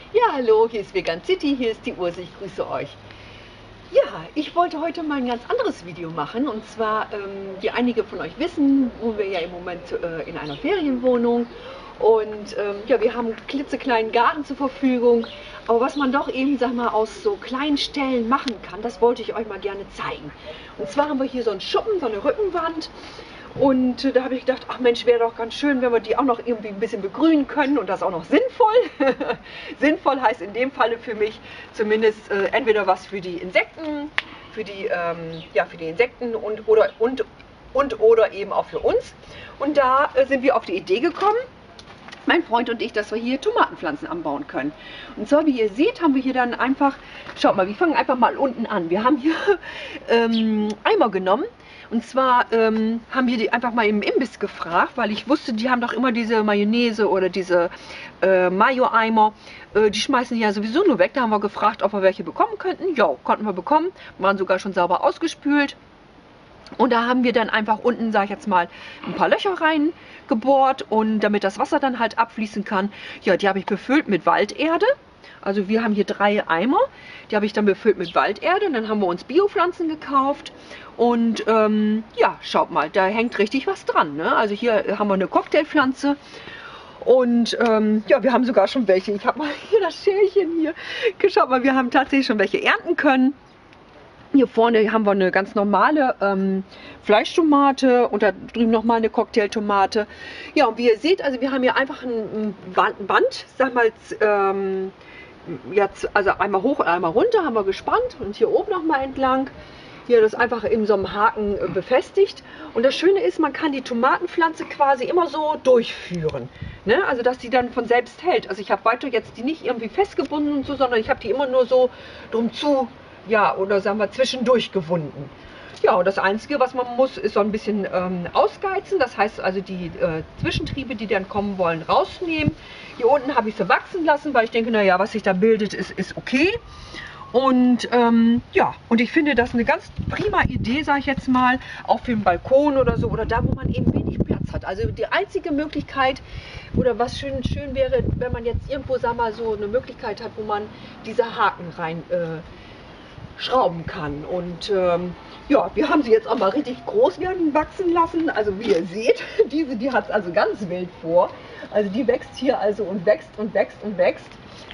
Ja, hallo, hier ist Vegan City, hier ist die Urse, ich grüße euch. Ja, ich wollte heute mal ein ganz anderes Video machen und zwar, wie einige von euch wissen, wohnen wir ja im Moment in einer Ferienwohnung und ja, wir haben einen klitzekleinen Garten zur Verfügung, aber was man doch eben, sag mal, aus so kleinen Stellen machen kann, das wollte ich euch mal gerne zeigen. Und zwar haben wir hier so einen Schuppen, so eine Rückenwand. Und da habe ich gedacht, ach Mensch, wäre doch ganz schön, wenn wir die auch noch irgendwie ein bisschen begrünen können und das auch noch sinnvoll. Sinnvoll heißt in dem Falle für mich zumindest entweder was für die Insekten, ja, für die Insekten oder eben auch für uns. Und da sind wir auf die Idee gekommen, mein Freund und ich, dass wir hier Tomatenpflanzen anbauen können. Und zwar, wie ihr seht, haben wir hier dann einfach, schaut mal, wir fangen einfach mal unten an. Wir haben hier Eimer genommen. Und zwar haben wir die einfach mal im Imbiss gefragt, weil ich wusste, die haben doch immer diese Mayonnaise oder diese Mayo-Eimer. Die schmeißen die ja sowieso nur weg. Da haben wir gefragt, ob wir welche bekommen könnten. Ja, konnten wir bekommen. Waren sogar schon sauber ausgespült. Und da haben wir dann einfach unten, sage ich jetzt mal, ein paar Löcher reingebohrt und damit das Wasser dann halt abfließen kann. Ja, die habe ich befüllt mit Walderde. Also wir haben hier 3 Eimer, die habe ich dann befüllt mit Walderde und dann haben wir uns Biopflanzen gekauft und ja, schaut mal, da hängt richtig was dran, ne? Also hier haben wir eine Cocktailpflanze und ja, wir haben sogar schon welche. Ich habe mal hier das Schälchen hier, schaut mal, wir haben tatsächlich schon welche ernten können. Hier vorne haben wir eine ganz normale Fleischtomate und da drüben nochmal eine Cocktailtomate. Ja, und wie ihr seht, also wir haben hier einfach ein Band, sag mal, jetzt, also einmal hoch und einmal runter haben wir gespannt und hier oben nochmal entlang. Hier das einfach in so einem Haken befestigt. Und das Schöne ist, man kann die Tomatenpflanze quasi immer so durchführen. Ne? Also dass die dann von selbst hält. Also ich habe weiter jetzt die nicht irgendwie festgebunden und so, sondern ich habe die immer nur so drum zu, ja, oder sagen wir zwischendurch gewunden. Ja, und das Einzige, was man muss, ist so ein bisschen ausgeizen. Das heißt also die Zwischentriebe, die dann kommen wollen, rausnehmen. Hier unten habe ich sie wachsen lassen, weil ich denke, naja, was sich da bildet, ist okay. Und ja, und ich finde das eine ganz prima Idee, sage ich jetzt mal, auch für den Balkon oder so, oder da, wo man eben wenig Platz hat. Also die einzige Möglichkeit, oder was schön wäre, wenn man jetzt irgendwo, sag mal, so eine Möglichkeit hat, wo man diese Haken rein schrauben kann. Und ja, wir haben sie jetzt auch mal richtig groß werden wachsen lassen. Also wie ihr seht, die hat es also ganz wild vor. Also die wächst hier also und wächst und wächst und wächst.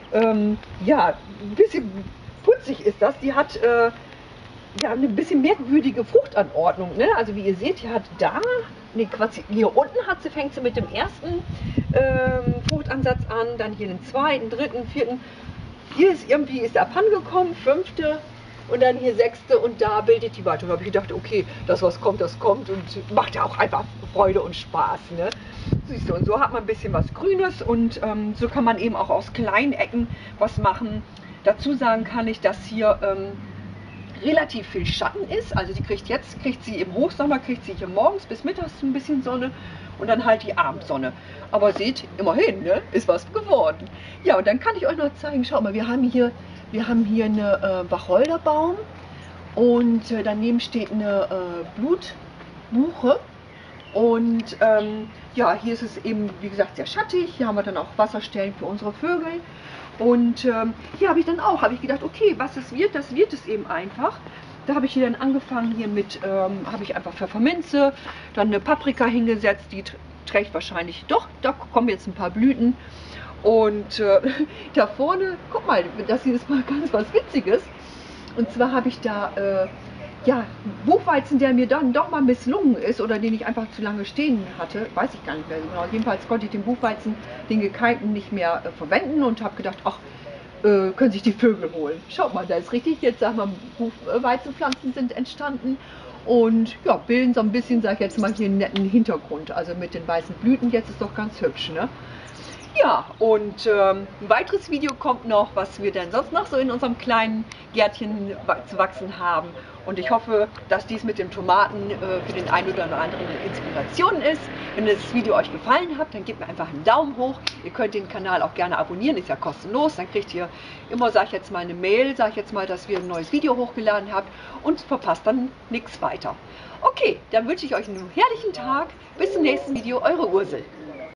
Ja, ein bisschen putzig ist das. Die hat ja eine bisschen merkwürdige Fruchtanordnung. Ne? Also wie ihr seht, die hat da, nee, quasi hier unten fängt sie mit dem ersten Fruchtansatz an, dann hier den zweiten, dritten, vierten. Hier ist irgendwie ist der Pan gekommen, 5. und dann hier 6. und da bildet die weiter. Und da habe ich gedacht, okay, das was kommt, das kommt und macht ja auch einfach Freude und Spaß. Ne? Siehst du, und so hat man ein bisschen was Grünes und so kann man eben auch aus kleinen Ecken was machen. Dazu sagen kann ich, dass hier relativ viel Schatten ist. Also die kriegt sie im Hochsommer, kriegt sie hier morgens bis mittags ein bisschen Sonne und dann halt die Abendsonne. Aber seht, immerhin, ne, ist was geworden. Ja, und dann kann ich euch noch zeigen, schau mal, wir haben hier eine Wacholderbaum und daneben steht eine Blutbuche. Und ja, hier ist es eben, wie gesagt, sehr schattig. Hier haben wir dann auch Wasserstellen für unsere Vögel. Und hier habe ich gedacht, okay, was das wird es eben einfach. Da habe ich hier dann angefangen, hier mit, habe ich einfach Pfefferminze, dann eine Paprika hingesetzt, die trägt wahrscheinlich, doch, da kommen jetzt ein paar Blüten. Und da vorne, guck mal, das hier ist mal ganz was Witziges. Und zwar habe ich da ja, Buchweizen, der mir dann doch mal misslungen ist oder den ich einfach zu lange stehen hatte, weiß ich gar nicht mehr so genau. Jedenfalls konnte ich den Buchweizen, den gekeimten, nicht mehr verwenden und habe gedacht, ach, können sich die Vögel holen. Schaut mal, da ist richtig, jetzt sagen wir, Buchweizenpflanzen sind entstanden und ja, bilden so ein bisschen, sag ich jetzt mal, hier einen netten Hintergrund. Also mit den weißen Blüten, jetzt ist doch ganz hübsch, ne? Ja, und ein weiteres Video kommt noch, was wir denn sonst noch so in unserem kleinen Gärtchen zu wachsen haben. Und ich hoffe, dass dies mit den Tomaten für den einen oder anderen Inspiration ist. Wenn das Video euch gefallen hat, dann gebt mir einfach einen Daumen hoch. Ihr könnt den Kanal auch gerne abonnieren, ist ja kostenlos. Dann kriegt ihr immer, sag ich jetzt mal, eine Mail, sag ich jetzt mal, dass wir ein neues Video hochgeladen habt und verpasst dann nichts weiter. Okay, dann wünsche ich euch einen herrlichen Tag. Bis zum nächsten Video, eure Ursel.